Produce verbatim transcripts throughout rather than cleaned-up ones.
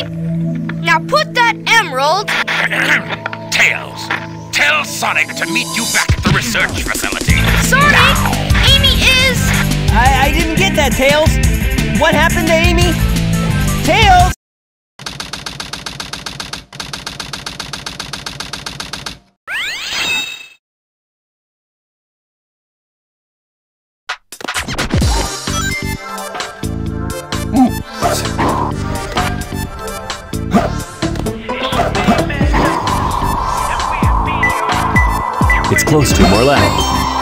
Now put that emerald... Tails, tell Sonic to meet you back at the research facility. Sonic! Amy is... I, I didn't get that, Tails. What happened to Amy? Tails! It's close to more left.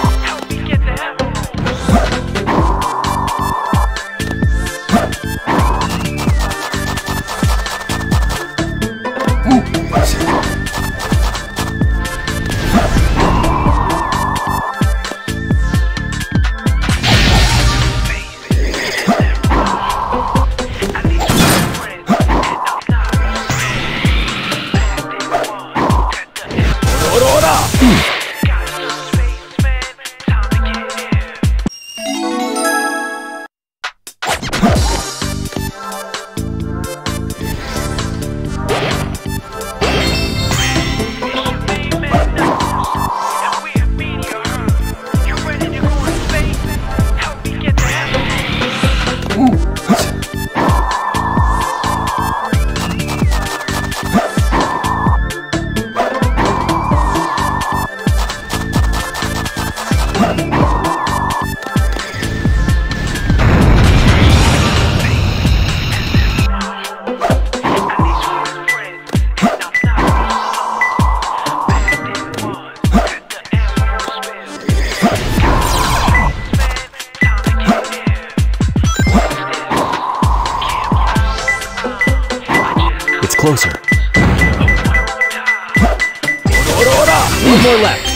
Closer. One more left.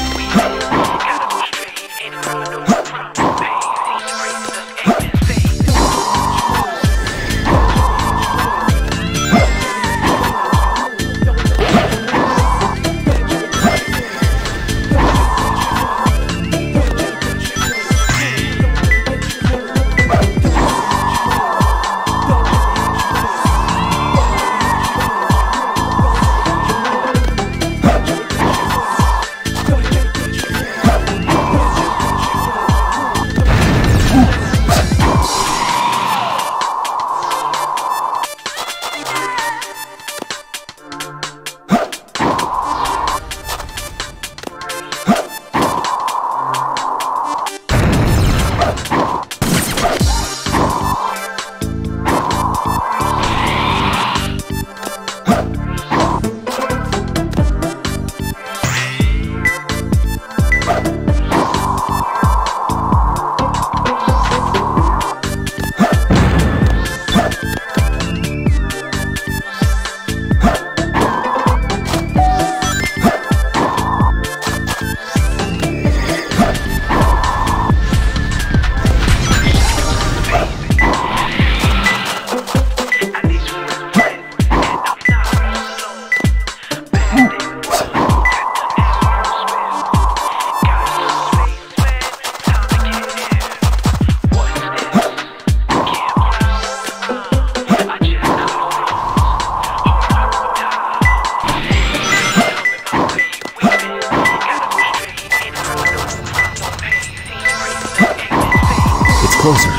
Closer.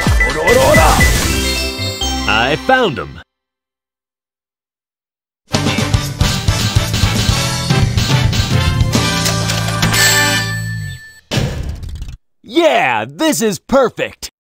I found him. Yeah, this is perfect.